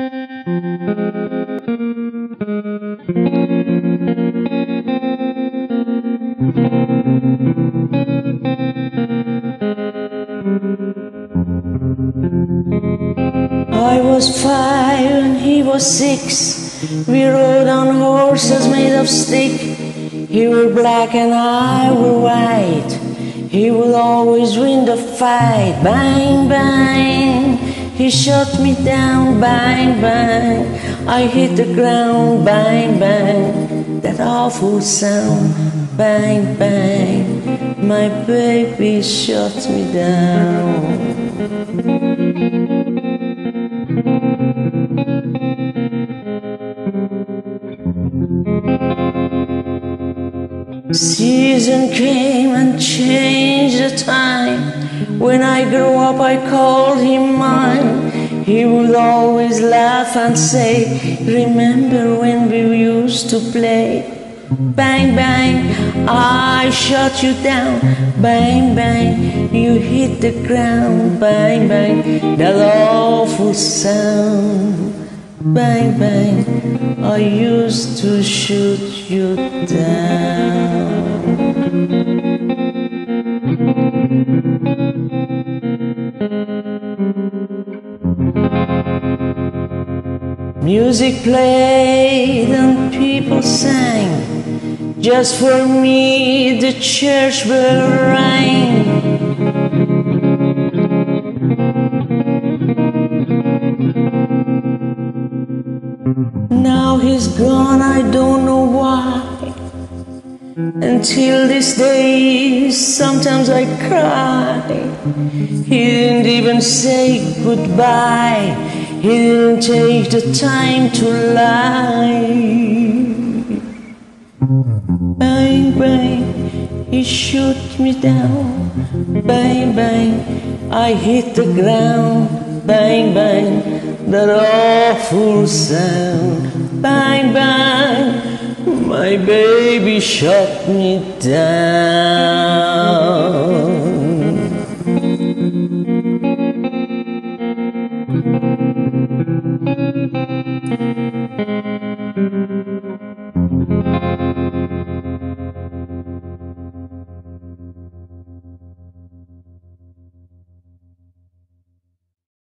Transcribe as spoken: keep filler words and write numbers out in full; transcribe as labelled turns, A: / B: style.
A: I was five and he was six. We rode on horses made of stick. He were black and I were white. He would always win the fight. Bang, bang, he shot me down. Bang, bang, I hit the ground. Bang, bang, that awful sound. Bang, bang, my baby shot me down. Season came and changed the time. When I grew up I called him mine. He would always laugh and say, remember when we used to play? Bang, bang, I shot you down. Bang, bang, you hit the ground. Bang, bang, that awful sound. Bang, bang, I used to shoot you down. Music played and people sang. Just for me the church bell rang. Now he's gone, I don't know why. Until this day, sometimes I cry. He didn't even say goodbye. He didn't take the time to lie. Bang, bang, he shot me down. Bang, bang, I hit the ground. Bang, bang, that awful sound. Bang, bang, my baby shot me down.